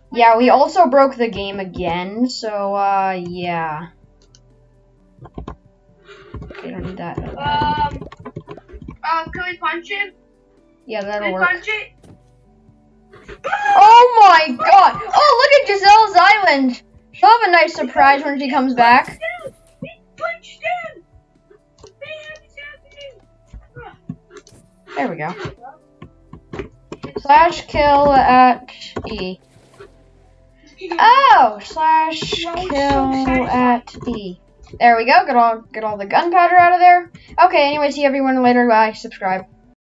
Yeah, we also broke the game again, so, yeah. Okay, don't need that. Can we punch him? Yeah, Can that'll we work. punch it? Oh my god! Oh, look at Giselle's island! She'll have a nice surprise when she comes back. We punched him! There we go. Slash kill at E. Oh! Slash kill at E. There we go. Get all the gunpowder out of there. Okay, anyway, see everyone later. Bye. Subscribe.